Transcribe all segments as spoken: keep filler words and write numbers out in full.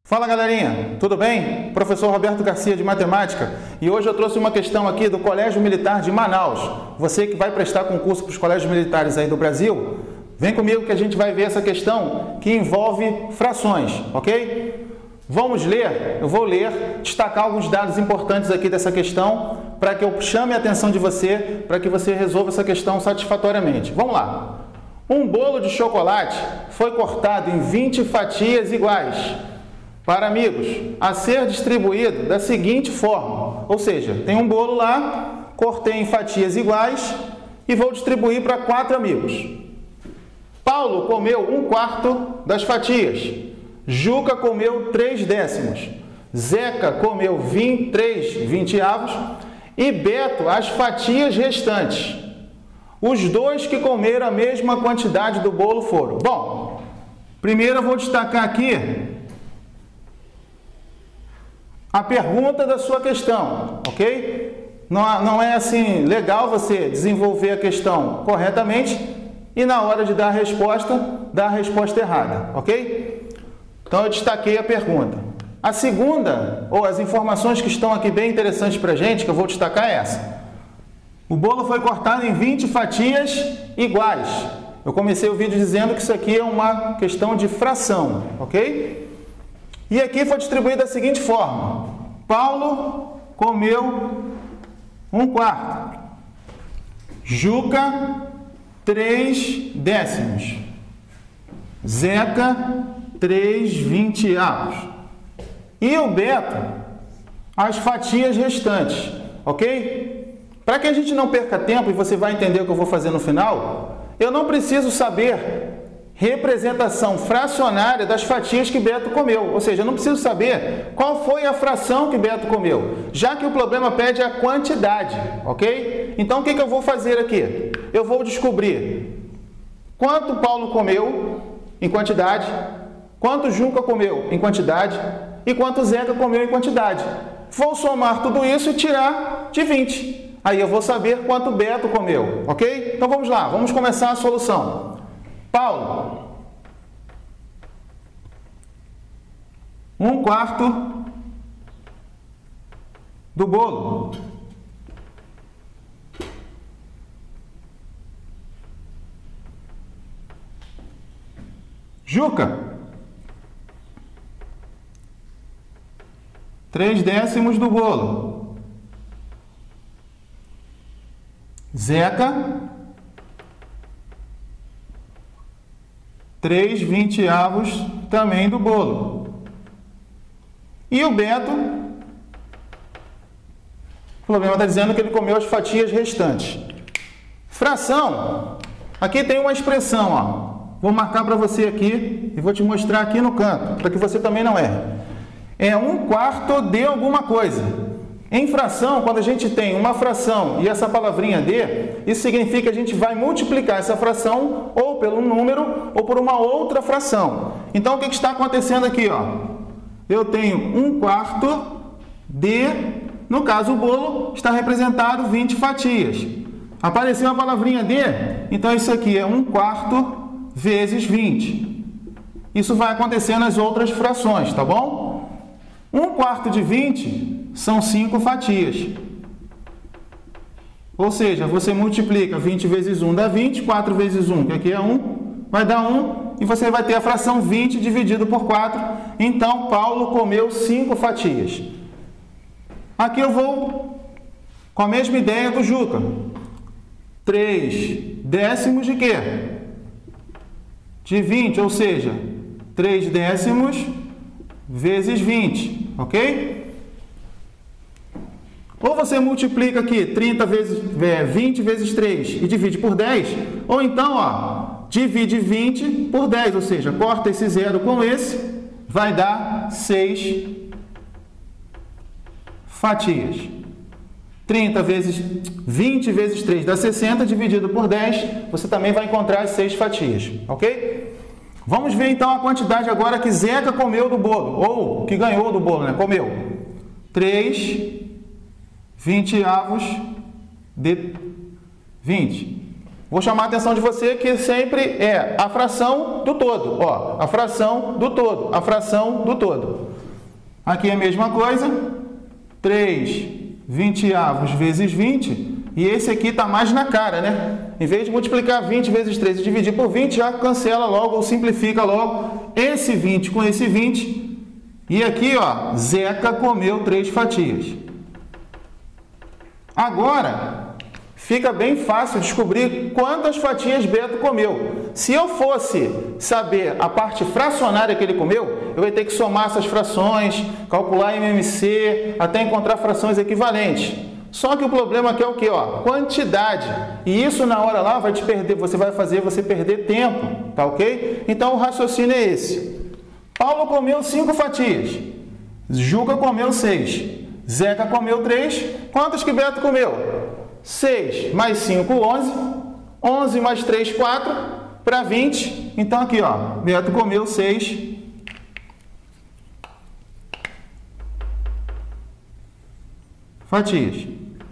Fala galerinha, tudo bem? Professor Roberto Garcia de Matemática, e hoje eu trouxe uma questão aqui do Colégio Militar de Manaus. Você que vai prestar concurso para os colégios militares aí do Brasil, vem comigo que a gente vai ver essa questão que envolve frações, ok? Vamos ler, eu vou ler, destacar alguns dados importantes aqui dessa questão para que eu chame a atenção de você, para que você resolva essa questão satisfatoriamente. Vamos lá. Um bolo de chocolate foi cortado em vinte fatias iguais para amigos, a ser distribuído da seguinte forma. Ou seja, tem um bolo lá, cortei em fatias iguais e vou distribuir para quatro amigos. Paulo comeu um quarto das fatias, Juca comeu três décimos, Zeca comeu vinte, três vinteavos e Beto as fatias restantes. Os dois que comeram a mesma quantidade do bolo foram. Bom, primeiro eu vou destacar aqui a pergunta da sua questão, ok? Não, não é assim legal você desenvolver a questão corretamente e na hora de dar a resposta, dar a resposta errada, ok? Então eu destaquei a pergunta. A segunda, ou as informações que estão aqui bem interessantes para a gente, que eu vou destacar é essa. O bolo foi cortado em vinte fatias iguais. Eu comecei o vídeo dizendo que isso aqui é uma questão de fração, ok? E aqui foi distribuído da seguinte forma. Paulo comeu um quarto. Juca, três décimos. Zeca, três vinteavos. E o Beto, as fatias restantes, ok? Para que a gente não perca tempo, e você vai entender o que eu vou fazer no final, eu não preciso saber representação fracionária das fatias que Beto comeu. Ou seja, eu não preciso saber qual foi a fração que Beto comeu, já que o problema pede a quantidade, ok? Então, o que que eu vou fazer aqui? Eu vou descobrir quanto Paulo comeu em quantidade, quanto Juca comeu em quantidade e quanto Zeca comeu em quantidade. Vou somar tudo isso e tirar de vinte. Aí eu vou saber quanto Beto comeu, ok? Então, vamos lá, vamos começar a solução. Paulo, um quarto do bolo. Juca, três décimos do bolo. Zeca, três vinteavos também do bolo. E o Beto, o problema está dizendo que ele comeu as fatias restantes. Fração, aqui tem uma expressão, ó. Vou marcar para você aqui e vou te mostrar aqui no canto, para que você também não erre. É um quarto de alguma coisa. Em fração, quando a gente tem uma fração e essa palavrinha de, isso significa que a gente vai multiplicar essa fração ou pelo número ou por uma outra fração. Então, o que está acontecendo aqui? Ó? Eu tenho um quarto de, no caso o bolo está representado vinte fatias. Apareceu a palavrinha de, então isso aqui é um quarto vezes vinte. Isso vai acontecer nas outras frações, tá bom? Um quarto de vinte são cinco fatias. Ou seja, você multiplica vinte vezes um dá vinte, quatro vezes um, que aqui é um, vai dar um, e você vai ter a fração vinte dividido por quatro. Então, Paulo comeu cinco fatias. Aqui eu vou com a mesma ideia do Juca. três décimos de quê? De vinte, ou seja, três décimos vezes vinte, ok? Ou você multiplica aqui trinta vezes, é, vinte vezes três e divide por dez, ou então, ó, divide vinte por dez, ou seja, corta esse zero com esse, vai dar seis fatias. trinta vezes, vinte vezes três dá sessenta, dividido por dez, você também vai encontrar as seis fatias, ok? Vamos ver então a quantidade agora que Zeca comeu do bolo, ou que ganhou do bolo, né? Comeu. três vinteavos de vinte. Vou chamar a atenção de você que sempre é a fração do todo. Ó, a fração do todo, a fração do todo. Aqui é a mesma coisa, três vinteavos vezes vinte, e esse aqui está mais na cara, né? Em vez de multiplicar vinte vezes três e dividir por vinte, já cancela logo ou simplifica logo esse vinte com esse vinte. E aqui, ó, Zeca comeu três fatias. Agora, fica bem fácil descobrir quantas fatias Beto comeu. Se eu fosse saber a parte fracionária que ele comeu, eu ia ter que somar essas frações, calcular M M C, até encontrar frações equivalentes. Só que o problema aqui é o quê? Ó, quantidade. E isso na hora lá vai te perder, você vai fazer você perder tempo, tá ok? Então o raciocínio é esse. Paulo comeu cinco fatias. Juca comeu seis. Zeca comeu três. Quantas que Beto comeu? seis mais cinco, onze. onze mais três, quatro. Para vinte. Então aqui, ó, Beto comeu seis fatias.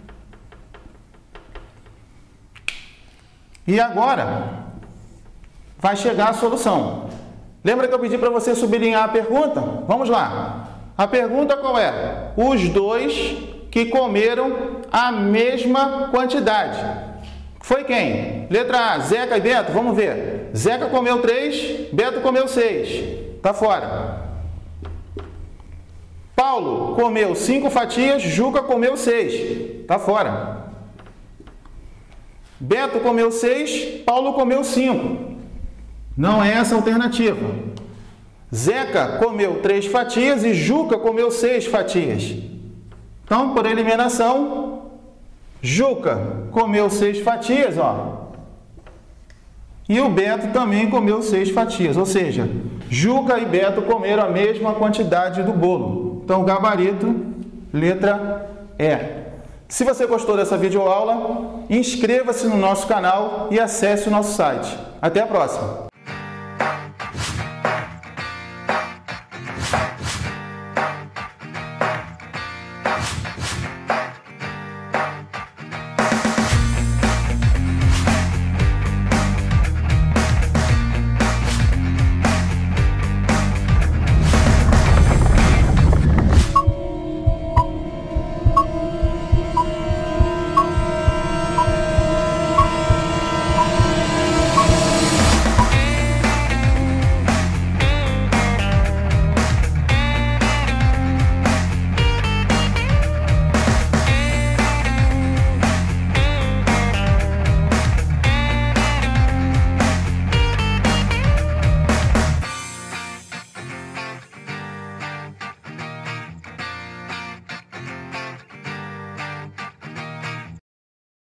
E agora vai chegar a solução. Lembra que eu pedi para você sublinhar a pergunta? Vamos lá. A pergunta qual é? Os dois que comeram a mesma quantidade. Foi quem? Letra A, Zeca e Beto. Vamos ver. Zeca comeu três, Beto comeu seis. Tá fora. Paulo comeu cinco fatias, Juca comeu seis. Tá fora. Beto comeu seis, Paulo comeu cinco. Não é essa a alternativa. Zeca comeu três fatias e Juca comeu seis fatias. Então, por eliminação, Juca comeu seis fatias, ó. E o Beto também comeu seis fatias. Ou seja, Juca e Beto comeram a mesma quantidade do bolo. Então, gabarito, letra E. Se você gostou dessa videoaula, inscreva-se no nosso canal e acesse o nosso site. Até a próxima!